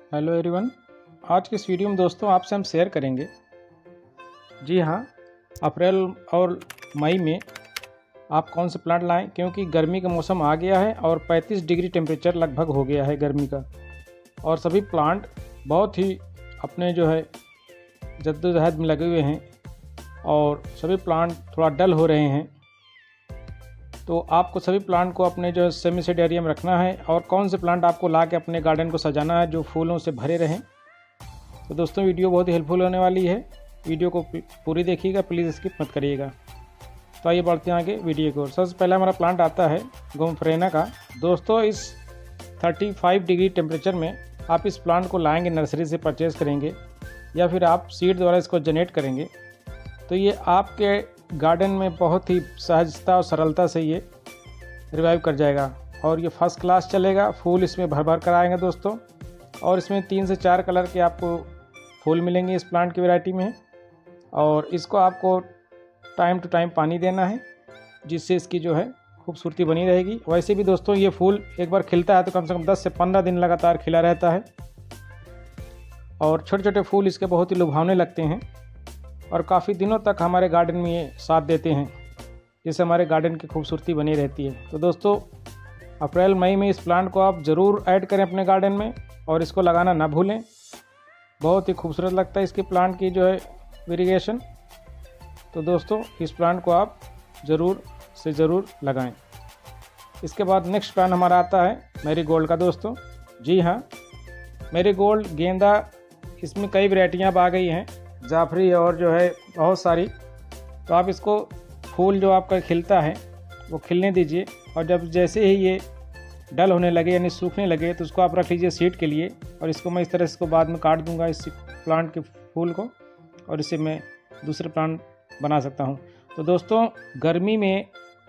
Hello everyone. आज की इस वीडियो में दोस्तों आपसे हम शेयर करेंगे, जी हाँ, अप्रैल और मई में आप कौन से प्लांट लाएं, क्योंकि गर्मी का मौसम आ गया है और 35 डिग्री टेम्परेचर लगभग हो गया है गर्मी का। और सभी प्लांट बहुत ही अपने जो है जद्दोजहद में लगे हुए हैं और सभी प्लांट थोड़ा डल हो रहे हैं। तो आपको सभी प्लांट को अपने जो है सेमी शेड एरिया में रखना है और कौन से प्लांट आपको ला के अपने गार्डन को सजाना है जो फूलों से भरे रहें। तो दोस्तों वीडियो बहुत ही हेल्पफुल होने वाली है, वीडियो को पूरी देखिएगा, प्लीज़ स्किप मत करिएगा। तो आइए बढ़ते हैं आगे वीडियो को। सबसे पहले हमारा प्लांट आता है गोम्फ्रेना का। दोस्तों इस 35 डिग्री टेम्परेचर में आप इस प्लांट को लाएंगे, नर्सरी से परचेज़ करेंगे या फिर आप सीड द्वारा इसको जनरेट करेंगे, तो ये आपके गार्डन में बहुत ही सहजता और सरलता से ये रिवाइव कर जाएगा और ये फर्स्ट क्लास चलेगा। फूल इसमें भर भर कर आएंगे दोस्तों, और इसमें 3 से 4 कलर के आपको फूल मिलेंगे इस प्लांट की वैरायटी में। और इसको आपको टाइम टू टाइम पानी देना है, जिससे इसकी जो है खूबसूरती बनी रहेगी। वैसे भी दोस्तों ये फूल एक बार खिलता है तो कम से कम 10 से 15 दिन लगातार खिला रहता है और छोटे छोटे फूल इसके बहुत ही लुभावने लगते हैं और काफ़ी दिनों तक हमारे गार्डन में ये साथ देते हैं, जिससे हमारे गार्डन की खूबसूरती बनी रहती है। तो दोस्तों अप्रैल मई में इस प्लांट को आप ज़रूर ऐड करें अपने गार्डन में और इसको लगाना ना भूलें। बहुत ही खूबसूरत लगता है इसके प्लांट की जो है वेरिएशन। तो दोस्तों इस प्लांट को आप ज़रूर से ज़रूर लगाएं। इसके बाद नेक्स्ट प्लांट हमारा आता है मैरीगोल्ड का। दोस्तों जी हाँ, मैरीगोल्ड गेंदा, इसमें कई वैरायटियाँ अब आ गई हैं, जाफरी और जो है बहुत सारी। तो आप इसको फूल जो आपका खिलता है वो खिलने दीजिए और जब जैसे ही ये डल होने लगे यानी सूखने लगे तो उसको आप रख लीजिए सीड के लिए। और इसको मैं इस तरह से इसको बाद में काट दूंगा इस प्लांट के फूल को, और इससे मैं दूसरे प्लांट बना सकता हूँ। तो दोस्तों गर्मी में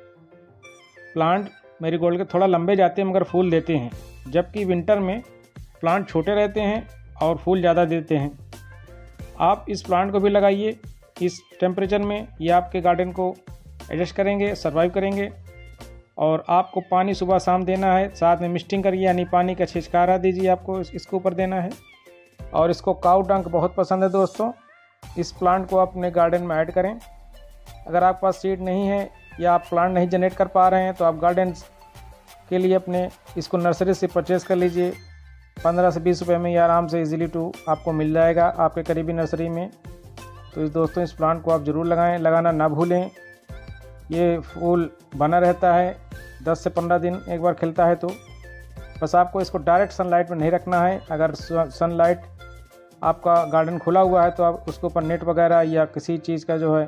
प्लांट मैरीगोल्ड के थोड़ा लंबे जाते हैं मगर फूल देते हैं, जबकि विंटर में प्लांट छोटे रहते हैं और फूल ज़्यादा देते हैं। आप इस प्लांट को भी लगाइए इस टेम्परेचर में, ये आपके गार्डन को एडजस्ट करेंगे, सर्वाइव करेंगे। और आपको पानी सुबह शाम देना है, साथ में मिस्टिंग करिए यानी पानी का छिछकारा दीजिए, आपको इसके ऊपर देना है। और इसको काऊ डंक बहुत पसंद है दोस्तों, इस प्लांट को आप अपने गार्डन में ऐड करें। अगर आपके पास सीड नहीं है या आप प्लांट नहीं जनरेट कर पा रहे हैं तो आप गार्डन के लिए अपने इसको नर्सरी से परचेज़ कर लीजिए। 15 से 20 रुपये में ये आराम से इजीली टू आपको मिल जाएगा आपके करीबी नर्सरी में। तो दोस्तों इस प्लांट को आप ज़रूर लगाएं, लगाना ना भूलें। ये फूल बना रहता है 10 से 15 दिन एक बार खिलता है। तो बस आपको इसको डायरेक्ट सनलाइट में नहीं रखना है। अगर सनलाइट आपका गार्डन खुला हुआ है तो आप उसके ऊपर नेट वगैरह या किसी चीज़ का जो है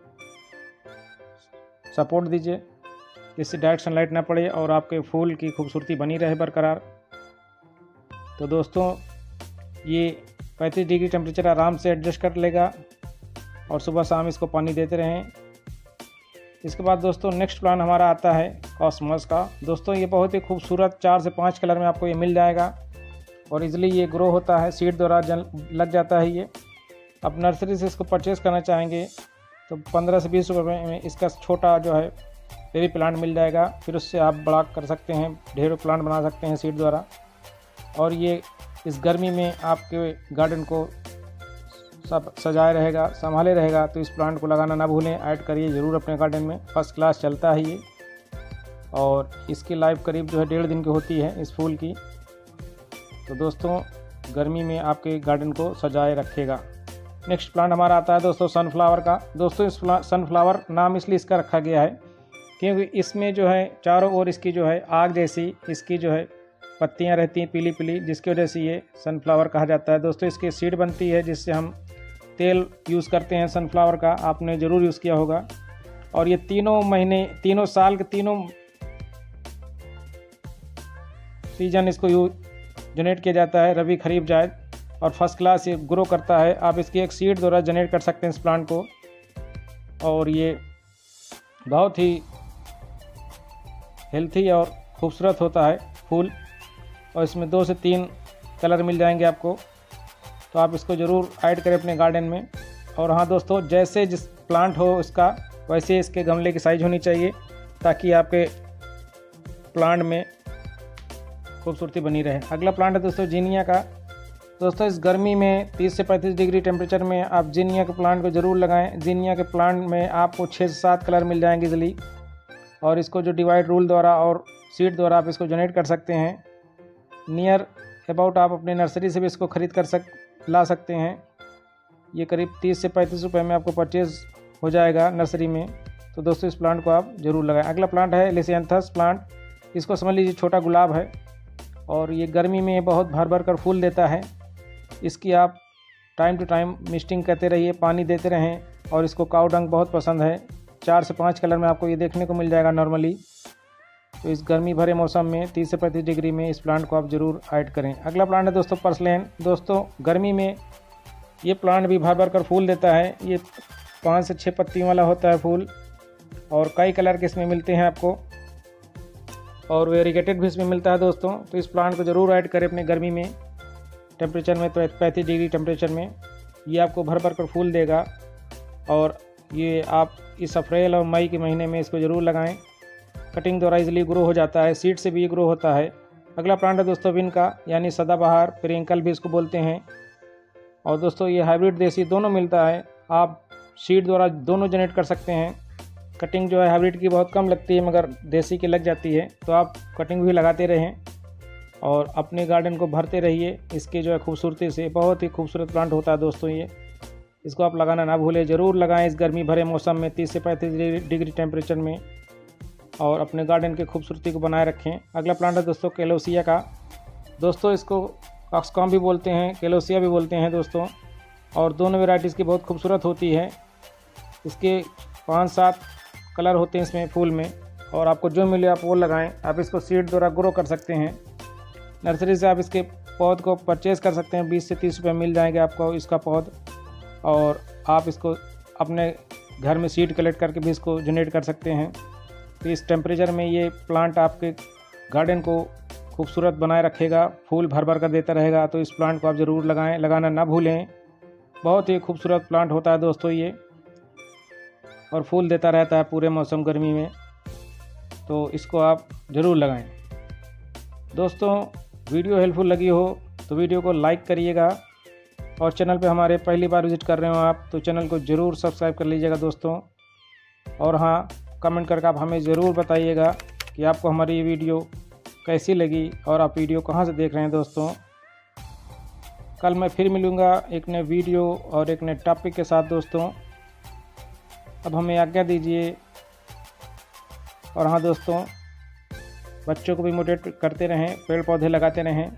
सपोर्ट दीजिए, जिससे डायरेक्ट सनलाइट ना पड़े और आपके फूल की खूबसूरती बनी रहे बरकरार। तो दोस्तों ये 35 डिग्री टेम्परेचर आराम से एडजस्ट कर लेगा और सुबह शाम इसको पानी देते रहें। इसके बाद दोस्तों नेक्स्ट प्लांट हमारा आता है कॉस्मोस का। दोस्तों ये बहुत ही खूबसूरत 4 से 5 कलर में आपको ये मिल जाएगा और इजीली ये ग्रो होता है, सीड द्वारा लग जाता है ये। आप नर्सरी से इसको परचेज़ करना चाहेंगे तो 15 से 20 रुपये में इसका छोटा जो है बेबी प्लांट मिल जाएगा। फिर उससे आप बड़ा कर सकते हैं, ढेरों प्लांट बना सकते हैं सीड द्वारा। और ये इस गर्मी में आपके गार्डन को सब सजाए रहेगा, संभाले रहेगा। तो इस प्लांट को लगाना ना भूलें, ऐड करिए ज़रूर अपने गार्डन में। फर्स्ट क्लास चलता है ये और इसकी लाइफ करीब जो है 1.5 दिन की होती है इस फूल की। तो दोस्तों गर्मी में आपके गार्डन को सजाए रखेगा। नेक्स्ट प्लांट हमारा आता है दोस्तों सनफ्लावर का। दोस्तों इस सनफ्लावर नाम इसलिए इसका रखा गया है क्योंकि इसमें जो है चारों ओर इसकी जो है आग जैसी इसकी जो है पत्तियां रहती हैं पीली पीली, जिसकी वजह से ये सनफ्लावर कहा जाता है। दोस्तों इसकी सीड बनती है जिससे हम तेल यूज़ करते हैं सनफ्लावर का, आपने ज़रूर यूज़ किया होगा। और ये तीनों महीने, तीनों साल के तीनों सीजन इसको जनरेट किया जाता है, रबी खरीफ जायद, और फर्स्ट क्लास ये ग्रो करता है। आप इसकी एक सीड द्वारा जनरेट कर सकते हैं इस प्लांट को। और ये बहुत ही हेल्थी और खूबसूरत होता है फूल, और इसमें 2 से 3 कलर मिल जाएंगे आपको। तो आप इसको ज़रूर ऐड करें अपने गार्डन में। और हाँ दोस्तों, जैसे जिस प्लांट हो इसका वैसे इसके गमले की साइज़ होनी चाहिए ताकि आपके प्लांट में खूबसूरती बनी रहे। अगला प्लांट है दोस्तों जीनिया का। दोस्तों इस गर्मी में 30 से 35 डिग्री टेम्परेचर में आप जिनिया के प्लांट को ज़रूर लगाएं। जिनिया के प्लांट में आपको 6 से 7 कलर मिल जाएंगे इजली, और इसको जो डिवाइड रूल द्वारा और सीड द्वारा आप इसको जनरेट कर सकते हैं। नियर अबाउट आप अपने नर्सरी से भी इसको ख़रीद कर ला सकते हैं। ये करीब 30 से 35 रुपये में आपको परचेज़ हो जाएगा नर्सरी में। तो दोस्तों इस प्लांट को आप ज़रूर लगाएं। अगला प्लांट है एलिसियांथस प्लांट। इसको समझ लीजिए छोटा गुलाब है, और ये गर्मी में बहुत भर भर कर फूल देता है। इसकी आप टाइम टू टाइम मिस्टिंग करते रहिए, पानी देते रहें, और इसको काऊ डंग बहुत पसंद है। 4 से 5 कलर में आपको ये देखने को मिल जाएगा नॉर्मली। तो इस गर्मी भरे मौसम में 30 से 35 डिग्री में इस प्लांट को आप ज़रूर ऐड करें। अगला प्लांट है दोस्तों पर्सलेन। दोस्तों गर्मी में ये प्लांट भी भर भर कर फूल देता है। ये 5 से 6 पत्तियों वाला होता है फूल, और कई कलर के इसमें मिलते हैं आपको, और वेरीगेटेड भी इसमें मिलता है दोस्तों। तो इस प्लांट को ज़रूर ऐड करें अपने गर्मी में टेम्परेचर में, तो 35 डिग्री टेम्परेचर में ये आपको भर भर कर फूल देगा। और ये आप इस अप्रैल और मई के महीने में इसको ज़रूर लगाएं। कटिंग द्वारा इजीली ग्रो हो जाता है, सीड से भी ग्रो होता है। अगला प्लांट है दोस्तों विन का, यानी सदाबहार, पेरिंकल भी इसको बोलते हैं। और दोस्तों ये हाइब्रिड देसी दोनों मिलता है, आप सीड द्वारा दोनों जनरेट कर सकते हैं। कटिंग जो है हाइब्रिड की बहुत कम लगती है, मगर देसी की लग जाती है। तो आप कटिंग भी लगाते रहें और अपने गार्डन को भरते रहिए। इसके जो है खूबसूरती से बहुत ही खूबसूरत प्लांट होता है दोस्तों ये। इसको आप लगाना ना भूलें, ज़रूर लगाएं इस गर्मी भरे मौसम में 30 से 35 डिग्री टेम्परेचर में, और अपने गार्डन की खूबसूरती को बनाए रखें। अगला प्लांट है दोस्तों कैलोसिया का। दोस्तों इसको कॉक्सकॉम भी बोलते हैं, कैलोसिया भी बोलते हैं दोस्तों, और दोनों वेराइटीज़ की बहुत खूबसूरत होती है। इसके 5-7 कलर होते हैं इसमें फूल में, और आपको जो मिले आप वो लगाएं। आप इसको सीड द्वारा ग्रो कर सकते हैं। नर्सरी से आप इसके पौध को परचेज़ कर सकते हैं, 20 से 30 रुपये मिल जाएंगे आपको इसका पौध, और आप इसको अपने घर में सीड कलेक्ट करके भी इसको जनरेट कर सकते हैं। तो इस टेम्परेचर में ये प्लांट आपके गार्डन को खूबसूरत बनाए रखेगा, फूल भर भर कर देता रहेगा। तो इस प्लांट को आप ज़रूर लगाएं, लगाना ना भूलें। बहुत ही खूबसूरत प्लांट होता है दोस्तों ये, और फूल देता रहता है पूरे मौसम गर्मी में। तो इसको आप ज़रूर लगाएं। दोस्तों वीडियो हेल्पफुल लगी हो तो वीडियो को लाइक करिएगा, और चैनल पे हमारे पहली बार विजिट कर रहे हो आप तो चैनल को ज़रूर सब्सक्राइब कर लीजिएगा दोस्तों। और हाँ, कमेंट करके आप हमें ज़रूर बताइएगा कि आपको हमारी ये वीडियो कैसी लगी, और आप वीडियो कहाँ से देख रहे हैं दोस्तों। कल मैं फिर मिलूँगा एक नए वीडियो और एक नए टॉपिक के साथ दोस्तों। अब हमें आज्ञा दीजिए। और हाँ दोस्तों, बच्चों को भी मोटिवेट करते रहें, पेड़ पौधे लगाते रहें।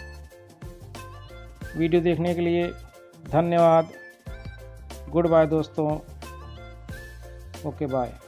वीडियो देखने के लिए धन्यवाद। गुड बाय दोस्तों। Okay bye.